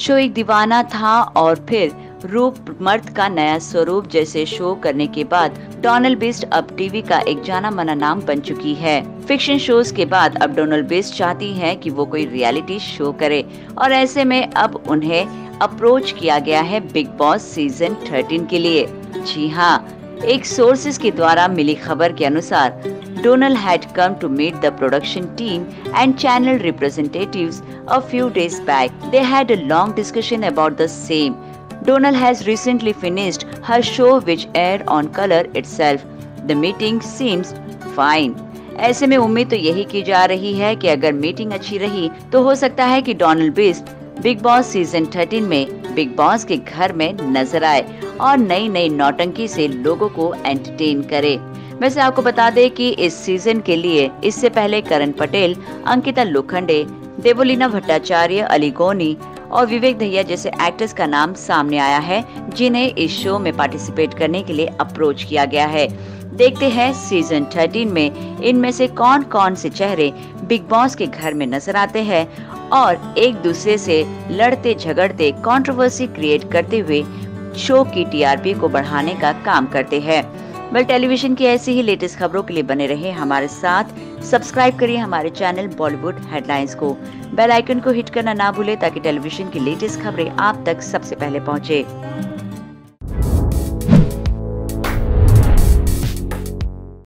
Show एक दीवाना था और फिर रूप मर्द का नया स्वरूप जैसे शो करने के बाद डोनाल बिस्ट अब टीवी का एक जाना माना नाम बन चुकी है। फिक्शन शोज के बाद अब डोनाल बिस्ट चाहती हैं कि वो कोई रियलिटी शो करे और ऐसे में अब उन्हें अप्रोच किया गया है बिग बॉस सीजन 13 के लिए। जी हाँ, एक सोर्सेज के द्वारा मिली खबर के अनुसार Donal had come to meet the production team and channel representatives a few days back. They had a long discussion about the same. Donal has recently finished her show which aired on Color itself. The meeting seems fine. ऐसे में उम्मीद तो यही की जा रही है कि अगर मीटिंग अच्छी रही तो हो सकता है कि Donal Bisht Bigg Boss season 13 में बिग बॉस के घर में नजर आए और नई नई नौटंकी से लोगों को एंटरटेन करे। वैसे आपको बता दें कि इस सीजन के लिए इससे पहले करण पटेल, अंकिता लोखंडे, देवोलीना भट्टाचार्य, अली गोनी और विवेक दहिया जैसे एक्टर्स का नाम सामने आया है जिन्हें इस शो में पार्टिसिपेट करने के लिए अप्रोच किया गया है। देखते हैं सीजन 13 में इनमें से कौन कौन से चेहरे बिग बॉस के घर में नजर आते हैं और एक दूसरे से लड़ते झगड़ते कंट्रोवर्सी क्रिएट करते हुए शो की टीआरपी को बढ़ाने का काम करते हैं। टेलीविजन की ऐसी ही लेटेस्ट खबरों के लिए बने रहे हमारे साथ। सब्सक्राइब करिए हमारे चैनल बॉलीवुड हेडलाइंस को। बेल आइकन को हिट करना ना भूले ताकि टेलीविजन की लेटेस्ट खबरें आप तक सबसे पहुंचे।